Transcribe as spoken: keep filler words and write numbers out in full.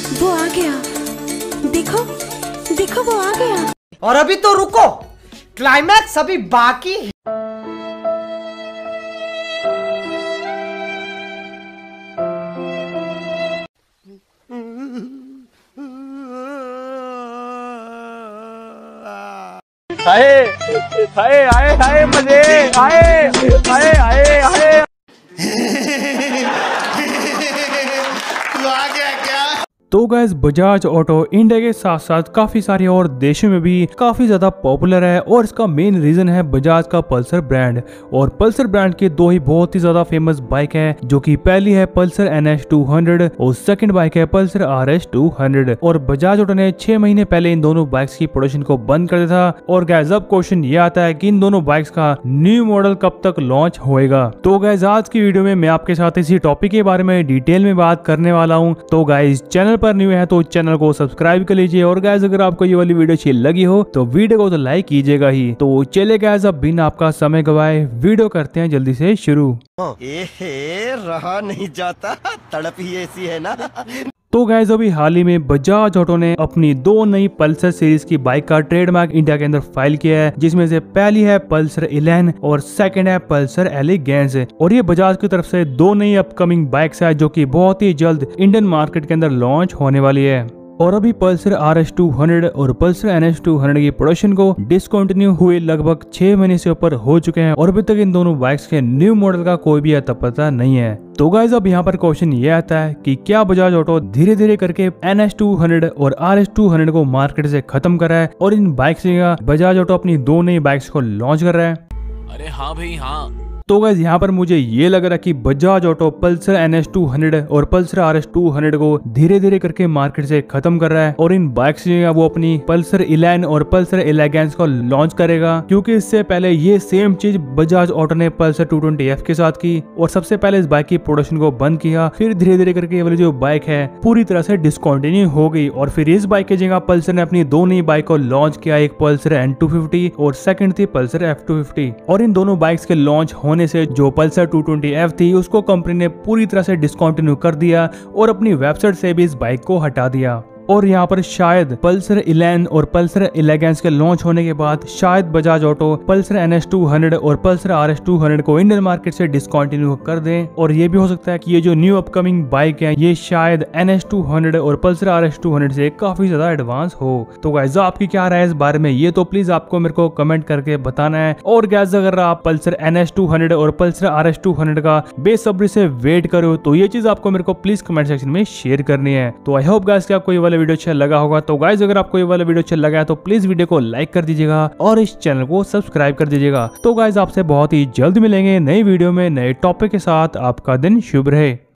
वो आ गया, देखो देखो वो आ गया। और अभी तो रुको, क्लाइमैक्स अभी बाकी है। आए आए आए आए मजे आए आए आए आए तू आ गया क्या? तो गैस बजाज ऑटो इंडिया के साथ साथ काफी सारे और देशों में भी काफी ज्यादा पॉपुलर है और इसका मेन रीजन है बजाज का पल्सर ब्रांड। और पल्सर ब्रांड के दो ही बहुत ही ज्यादा फेमस बाइक है, जो कि पहली है Pulsar N S two hundred और सेकंड बाइक है Pulsar R S two hundred. और बजाज ऑटो ने छह महीने पहले इन दोनों बाइक्स की प्रोडक्शन को बंद कर दिया था। और गैस अब क्वेश्चन ये आता है कि इन दोनों बाइक्स का न्यू मॉडल कब तक लॉन्च होएगा। तो गैस आज की वीडियो में मैं आपके साथ इसी टॉपिक के बारे में डिटेल में बात करने वाला हूँ। तो गैस चैनल पर न्यू है तो चैनल को सब्सक्राइब कर लीजिए। और गैस अगर आपको ये वाली वीडियो अच्छी लगी हो तो वीडियो को तो लाइक कीजिएगा ही। तो चले गैस अब बिना आपका समय गवाए वीडियो करते हैं जल्दी से शुरू। एहे, रहा नहीं जाता, तड़प ही ऐसी है ना। तो गैस अभी हाल ही में बजाज ऑटो ने अपनी दो नई पल्सर सीरीज की बाइक का ट्रेडमार्क इंडिया के अंदर फाइल किया है, जिसमें से पहली है पल्सर इलेवन और सेकंड है पल्सर एलिगेंस। और ये बजाज की तरफ से दो नई अपकमिंग बाइक्स है जो कि बहुत ही जल्द इंडियन मार्केट के अंदर लॉन्च होने वाली है। और अभी Pulsar R S two hundred और Pulsar N S two hundred की प्रोडक्शन को डिसकंटिन्यू हुए लगभग छह महीने से ऊपर हो चुके हैं और अभी तक इन दोनों बाइक्स के न्यू मॉडल का कोई भी अता पता नहीं है। तो गाइस अब यहाँ पर क्वेश्चन ये आता है कि क्या बजाज ऑटो धीरे धीरे करके एन एस टू हंड्रेड और आर एस टू हंड्रेड को मार्केट से खत्म कर रहा है और इन बाइक्स से बजाज ऑटो अपनी दो नई बाइक्स को लॉन्च कर रहा है? अरे हाँ भाई हाँ। तो गाइस यहाँ पर मुझे ये लग रहा है कि Bajaj Auto Pulsar N S two hundred और Pulsar R S two hundred को धीरे धीरे करके मार्केट से खत्म कर रहा है और इन बाइक्स से वो अपनी पल्सर इलेवन और पल्सर एलिगेंस को लॉन्च करेगा, क्योंकि इससे पहले ये सेम चीज बजाज ऑटो ने पल्सर टू ट्वेंटी एफ के साथ की और सबसे पहले इस बाइक की प्रोडक्शन को बंद किया, फिर धीरे धीरे करके ये वाली जो बाइक है पूरी तरह से डिसकंटिन्यू हो गई और फिर इस बाइक की जगह पल्सर ने अपनी दो नई बाइक को लॉन्च किया, एक पल्सर एन टू फिफ्टी और सेकंड थी पल्सर एफ टू फिफ्टी। और इन दोनों बाइक्स के लॉन्च होने से जो पल्सर टू ट्वेंटी एफ थी उसको कंपनी ने पूरी तरह से डिसकंटिन्यू कर दिया और अपनी वेबसाइट से भी इस बाइक को हटा दिया। और यहाँ पर शायद पल्सर इलेवन और पल्सर एलिगेंस के लॉन्च होने के बाद शायद Bajaj Auto Pulsar N S two hundred और Pulsar R S two hundred को इंडियन मार्केट से डिसकंटिन्यू कर दें। और ये भी हो सकता है कि ये जो न्यू अपकमिंग बाइक है ये शायद एन एस टू हंड्रेड और Pulsar R S two hundred से काफी ज्यादा एडवांस हो। तो गाइस आपकी क्या राय है इस बारे में, ये तो प्लीज आपको मेरे को कमेंट करके बताना है। और गाइस अगर आप Pulsar N S two hundred और Pulsar R S two hundred का बेसब्री से वेट करो तो ये चीज आपको मेरे को प्लीज कमेंट सेक्शन में शेयर करनी है। तो आई होप गाइस कि आपको ये वाला वीडियो अच्छा लगा होगा। तो गाइस अगर आपको ये वाला वीडियो अच्छा लगा है तो प्लीज वीडियो को लाइक कर दीजिएगा और इस चैनल को सब्सक्राइब कर दीजिएगा। तो गाइस आपसे बहुत ही जल्द मिलेंगे नई वीडियो में नए टॉपिक के साथ। आपका दिन शुभ रहे।